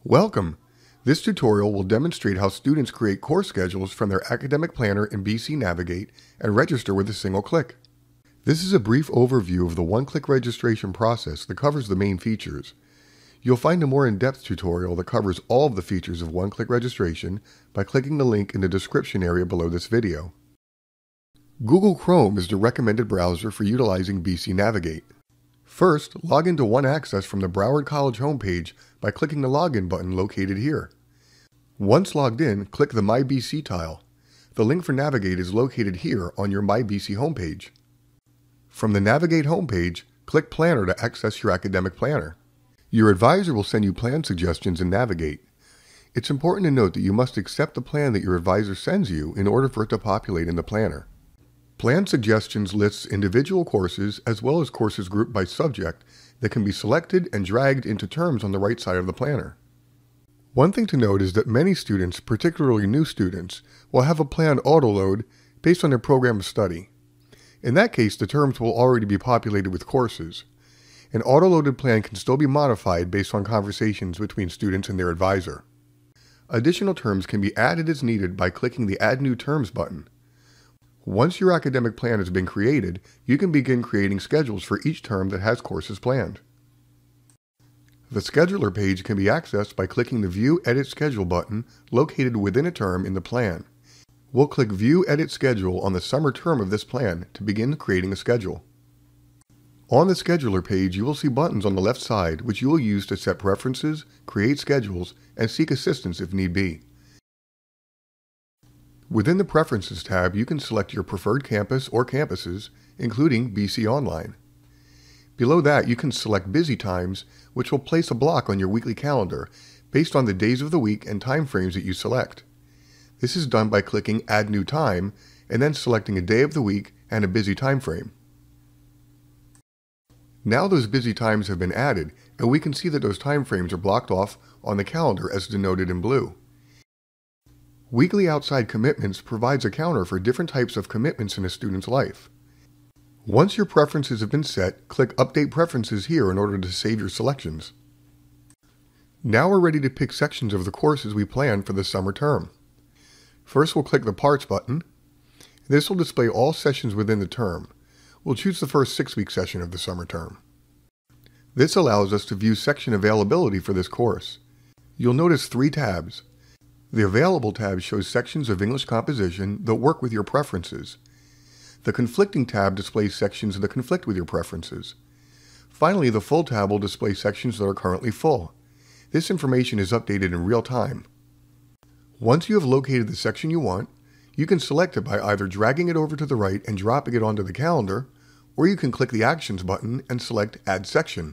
Welcome! This tutorial will demonstrate how students create course schedules from their academic planner in BC Navigate and register with a single click. This is a brief overview of the one-click registration process that covers the main features. You'll find a more in-depth tutorial that covers all of the features of one-click registration by clicking the link in the description area below this video. Google Chrome is the recommended browser for utilizing BC Navigate. First, log into One Access from the Broward College homepage by clicking the Login button located here. Once logged in, click the My BC tile. The link for Navigate is located here on your My BC homepage. From the Navigate homepage, click Planner to access your academic planner. Your advisor will send you plan suggestions in Navigate. It's important to note that you must accept the plan that your advisor sends you in order for it to populate in the planner. Plan Suggestions lists individual courses as well as courses grouped by subject that can be selected and dragged into terms on the right side of the planner. One thing to note is that many students, particularly new students, will have a plan autoload based on their program of study. In that case, the terms will already be populated with courses. An autoloaded plan can still be modified based on conversations between students and their advisor. Additional terms can be added as needed by clicking the Add New Terms button. Once your academic plan has been created, you can begin creating schedules for each term that has courses planned. The Scheduler page can be accessed by clicking the View Edit Schedule button located within a term in the plan. We'll click View Edit Schedule on the summer term of this plan to begin creating a schedule. On the Scheduler page, you will see buttons on the left side which you will use to set preferences, create schedules, and seek assistance if need be. Within the Preferences tab, you can select your preferred campus or campuses, including BC Online. Below that, you can select busy times, which will place a block on your weekly calendar based on the days of the week and time frames that you select. This is done by clicking Add New Time and then selecting a day of the week and a busy time frame. Now those busy times have been added, and we can see that those time frames are blocked off on the calendar as denoted in blue. Weekly Outside Commitments provides a counter for different types of commitments in a student's life. Once your preferences have been set, click Update Preferences here in order to save your selections. Now we're ready to pick sections of the courses we plan for the summer term. First, we'll click the Parts button. This will display all sessions within the term. We'll choose the first 6-week session of the summer term. This allows us to view section availability for this course. You'll notice 3 tabs. The Available tab shows sections of English composition that work with your preferences. The Conflicting tab displays sections that conflict with your preferences. Finally, the Full tab will display sections that are currently full. This information is updated in real time. Once you have located the section you want, you can select it by either dragging it over to the right and dropping it onto the calendar, or you can click the Actions button and select Add Section.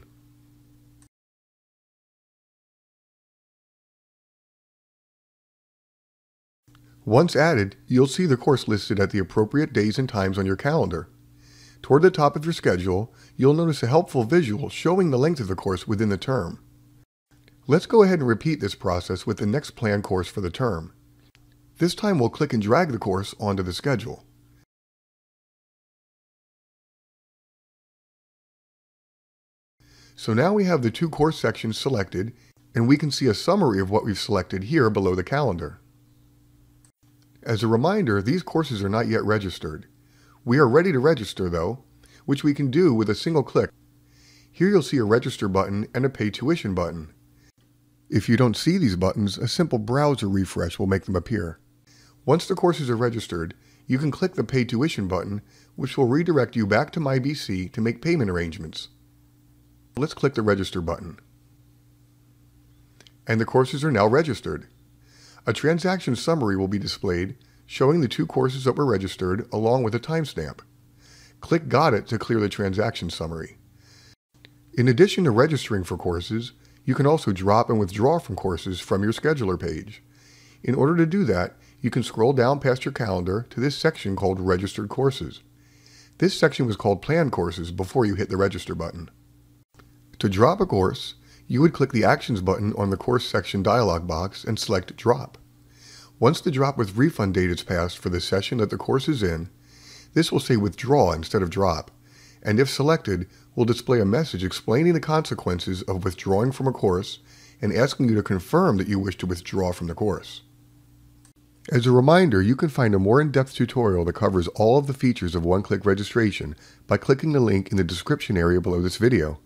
Once added, you'll see the course listed at the appropriate days and times on your calendar. Toward the top of your schedule, you'll notice a helpful visual showing the length of the course within the term. Let's go ahead and repeat this process with the next planned course for the term. This time we'll click and drag the course onto the schedule. So now we have the 2 course sections selected, and we can see a summary of what we've selected here below the calendar. As a reminder, these courses are not yet registered. We are ready to register though, which we can do with a single click. Here you'll see a Register button and a Pay Tuition button. If you don't see these buttons, a simple browser refresh will make them appear. Once the courses are registered, you can click the Pay Tuition button, which will redirect you back to My BC to make payment arrangements. Let's click the Register button. And the courses are now registered. A transaction summary will be displayed, showing the 2 courses that were registered along with a timestamp. Click Got It to clear the transaction summary. In addition to registering for courses, you can also drop and withdraw from courses from your Scheduler page. In order to do that, you can scroll down past your calendar to this section called Registered Courses. This section was called Planned Courses before you hit the Register button. To drop a course, you would click the Actions button on the Course section dialog box and select Drop. Once the drop with refund date is passed for the session that the course is in, this will say Withdraw instead of Drop, and if selected, will display a message explaining the consequences of withdrawing from a course and asking you to confirm that you wish to withdraw from the course. As a reminder, you can find a more in-depth tutorial that covers all of the features of one-click registration by clicking the link in the description area below this video.